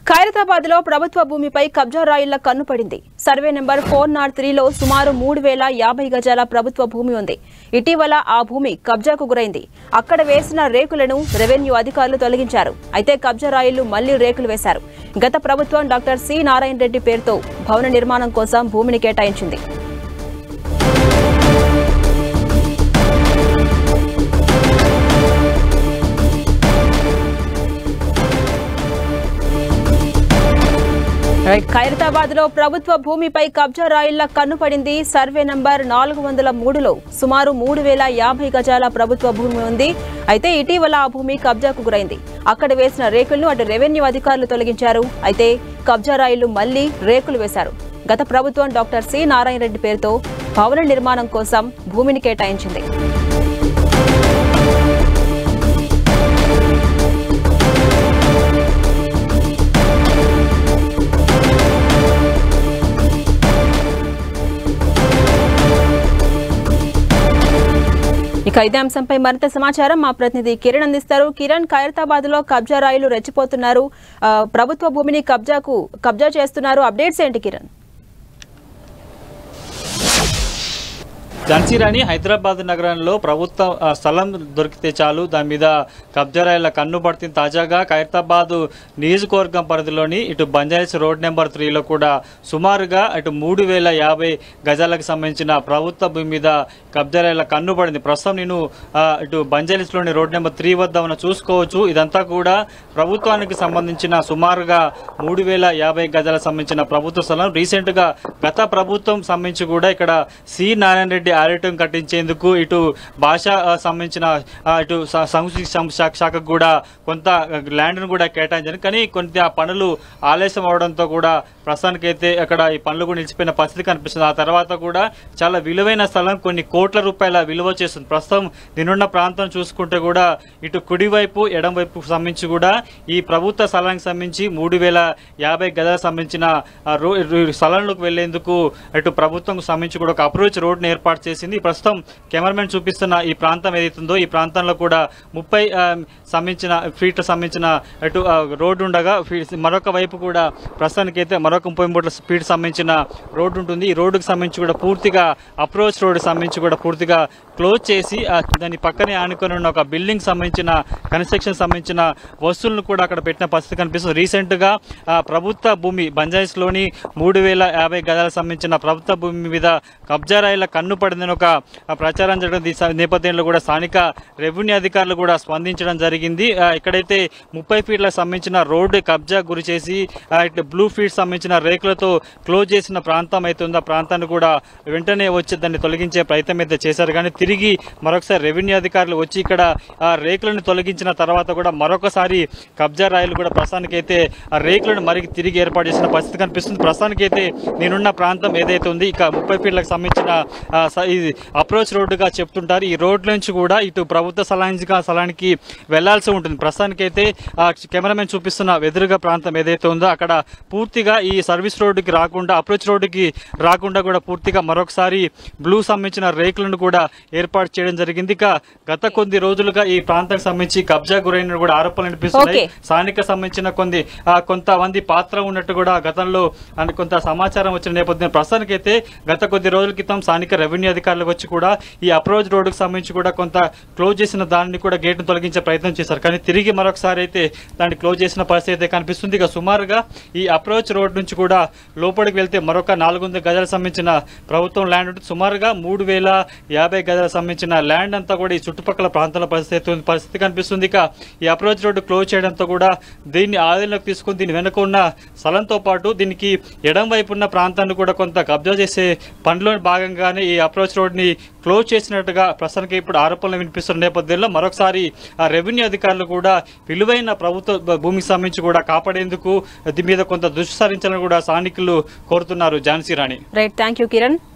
ఖైరతాబాద్ లో ప్రభుత్వ భూమిపై కబ్జా రాయిళ్ల కన్ను పడింది. సర్వే నెంబర్ 403లో సుమారు 3050 గజాల ప్రభుత్వ భూమి ఉంది. ఇటీవల ఆ భూమి కబ్జాకు గురైంది. అక్కడ వేసిన రేకులను రెవెన్యూ అధికారులు తొలగించారు. అయితే కబ్జా రాయిళ్లు మళ్లీ రేకులు వేశారు. గత ప్రభుత్వం డాక్టర్ సి నారాయణ రెడ్డి పేరుతో భవన నిర్మాణం కోసం భూమిని కేటాయించింది. ఖైరతాబాద్ లో ప్రభుత్వ భూమిపై కబ్జా రాయిళ్ల కన్ను పడింది. సర్వే నంబర్ 403లో సుమారు 3050 గజాల ప్రభుత్వ భూమి ఉంది. అయితే ఇటీవల ఆ భూమి కబ్జాకు గురైంది. అక్కడ వేసిన రేకులను అటు రెవెన్యూ అధికారులు తొలగించారు. అయితే కబ్జా రాయిళ్లు మళ్లీ రేకులు వేశారు. గత ప్రభుత్వం డాక్టర్ సి నారాయణ రెడ్డి పేరుతో భవన నిర్మాణం కోసం భూమిని కేటాయించింది. ఇక ఇదే అంశంపై మరింత సమాచారం మా ప్రతినిధి కిరణ్ అందిస్తారు. కిరణ్, ఖైరతాబాద్ లో కబ్జా రాయిలు రెచ్చిపోతున్నారు. ప్రభుత్వ భూమిని కబ్జా చేస్తున్నారు. అప్డేట్స్ ఏంటి కిరణ్? ఝాన్సీ రాణి, హైదరాబాద్ నగరంలో ప్రభుత్వ స్థలం దొరికితే చాలు దాని మీద కబ్జా రాయిల కన్ను పడుతుంది. తాజాగా ఖైరతాబాద్ నియోజకవర్గం పరిధిలోని ఇటు బంజారాహిల్స్ రోడ్ నెంబర్ 3లో కూడా సుమారుగా ఇటు 3050 గజాలకు సంబంధించిన ప్రభుత్వ భూమి మీద కబ్జా రాయిల కన్ను పడింది. ప్రస్తుతం నేను ఇటు బంజారాహిల్స్లోని రోడ్ నెంబర్ 3 వద్ద మనం చూసుకోవచ్చు. ఇదంతా కూడా ప్రభుత్వానికి సంబంధించిన సుమారుగా 3050 గజాలకు సంబంధించిన ప్రభుత్వ స్థలం. రీసెంట్గా గత ప్రభుత్వం సంబంధించి కూడా ఇక్కడ సి నారాయణ రెడ్డి ఆడిటం కట్టించేందుకు ఇటు భాష సంబంధించిన ఇటు సంక్షేమ శాఖకు కూడా కొంత ల్యాండ్ను కూడా కేటాయించారు. కానీ కొంత ఆ పనులు ఆలస్యం అవడంతో కూడా ప్రస్తుతానికైతే అక్కడ ఈ పనులు కూడా నిలిచిపోయిన పరిస్థితి కనిపిస్తుంది. ఆ తర్వాత కూడా చాలా విలువైన స్థలం కొన్ని కోట్ల రూపాయల విలువ చేస్తుంది. ప్రస్తుతం దీనున్న ప్రాంతం చూసుకుంటే కూడా ఇటు కుడివైపు ఎడంవైపు సంబంధించి కూడా ఈ ప్రభుత్వ స్థలానికి సంబంధించి 3050 గజాలకు సంబంధించిన స్థలంలోకి వెళ్లేందుకు ఇటు ప్రభుత్వం సంబంధించి కూడా ఒక అప్రోచ్ రోడ్ను ఏర్పాటు చేసింది. ప్రస్తుతం కెమెరామెన్ చూపిస్తున్న ఈ ప్రాంతం ఏదైతుందో ఈ ప్రాంతంలో కూడా 30 ఫీట్ల సంబంధించిన అటు రోడ్డు ఉండగా మరొక వైపు కూడా ప్రస్తుతానికైతే మరొక 30 ఫీట్ సంబంధించిన రోడ్డు ఉంటుంది. ఈ రోడ్డుకు సంబంధించి కూడా పూర్తిగా అప్రోచ్ రోడ్డు సంబంధించి కూడా పూర్తిగా క్లోజ్ చేసి దాని పక్కనే ఆనుకొని ఉన్న ఒక బిల్డింగ్ సంబంధించిన కన్స్ట్రక్షన్ సంబంధించిన వస్తువులను కూడా అక్కడ పెట్టిన పరిస్థితి కనిపిస్తుంది. రీసెంట్గా ప్రభుత్వ భూమి బంజారాహిల్స్లోని 3050 గజాలకు సంబంధించిన ప్రభుత్వ భూమి మీద కబ్జా రాయిల కన్ను పడిందని ఒక ప్రచారం జరగడం నేపథ్యంలో కూడా స్థానిక రెవెన్యూ అధికారులు కూడా స్పందించడం జరిగింది. ఎక్కడైతే 30 ఫీట్లకు సంబంధించిన రోడ్డు కబ్జా గురి చేసి బ్లూ ఫీట్ సంబంధించిన రేకులతో క్లోజ్ చేసిన ప్రాంతం అయితే ఉందో ఆ ప్రాంతాన్ని కూడా వెంటనే వచ్చి దాన్ని తొలగించే ప్రయత్నం అయితే చేశారు. కానీ తిరిగి మరొకసారి రెవెన్యూ అధికారులు వచ్చి ఇక్కడ ఆ రేకులను తొలగించిన తర్వాత కూడా మరొకసారి కబ్జా రాయిలు కూడా ప్రస్తుతానికైతే ఆ రేకులను మరికి తిరిగి ఏర్పాటు చేసిన పరిస్థితి కనిపిస్తుంది. ప్రస్తుతానికైతే నేనున్న ప్రాంతం ఏదైతే ఉంది ఇక 30 ఫీట్లకు సంబంధించిన అప్రోచ్ రోడ్డుగా చెప్తుంటారు. ఈ రోడ్ల నుంచి కూడా ఇటు ప్రభుత్వ స్థలానికి వెళ్లాల్సి ఉంటుంది. ప్రస్తుతానికైతే కెమెరామెన్ చూపిస్తున్న ఎదురుగా ప్రాంతం ఏదైతే ఉందో అక్కడ పూర్తిగా ఈ సర్వీస్ రోడ్డుకి రాకుండా అప్రోచ్ రోడ్డుకి రాకుండా కూడా పూర్తిగా మరొకసారి బ్లూ సంబంధించిన రేకులను కూడా ఏర్పాటు చేయడం జరిగింది. ఇక గత కొద్ది రోజులుగా ఈ ప్రాంతానికి సంబంధించి కబ్జా గురైన కూడా ఆరోపణలు అనిపిస్తున్నాయి. స్థానిక సంబంధించిన కొంతమంది పాత్ర ఉన్నట్టు కూడా గతంలో కొంత సమాచారం వచ్చిన నేపథ్యం ప్రస్తుతానికైతే గత కొద్ది రోజుల క్రితం స్థానిక రెవెన్యూ అధికారులకు వచ్చి కూడా ఈ అప్రోచ్ రోడ్డుకు సంబంధించి కూడా కొంత క్లోజ్ చేసిన దాన్ని కూడా గేట్ను తొలగించే ప్రయత్నం చేశారు. కానీ తిరిగి మరొకసారి అయితే దాన్ని క్లోజ్ చేసిన పరిస్థితి అయితే కనిపిస్తుంది. ఇక సుమారుగా ఈ అప్రోచ్ రోడ్ నుంచి కూడా లోపలికి వెళ్తే మరొక 400 గజాలకు సంబంధించిన ప్రభుత్వం ల్యాండ్ ఉంటుంది. సుమారుగా 3050 గజాలకు సంబంధించిన ల్యాండ్ అంతా కూడా ఈ చుట్టుపక్కల ప్రాంతాల పరిస్థితి కనిపిస్తుంది. ఇక ఈ అప్రోచ్ రోడ్డు క్లోజ్ చేయడంతో కూడా దీన్ని ఆధీనంలోకి తీసుకుని దీని వెనుక ఉన్న స్థలంతో పాటు దీనికి ఎడం వైపు ఉన్న ప్రాంతాన్ని కూడా కొంత కబ్జా చేసే పనిలో భాగంగానే ఈ అప్రోచ్ రోడ్ని క్లోజ్ చేసినట్టుగా ప్రస్తుతానికి ఇప్పుడు ఆరోపణలు వినిపిస్తున్న నేపథ్యంలో మరొకసారి ఆ రెవెన్యూ అధికారులు కూడా విలువైన ప్రభుత్వ భూమికి సంబంధించి కూడా కాపాడేందుకు దీని మీద కొంత దృష్టి సారించాలని కూడా స్థానికులు కోరుతున్నారు. Jhansi Rani. Right, thank you Kiran.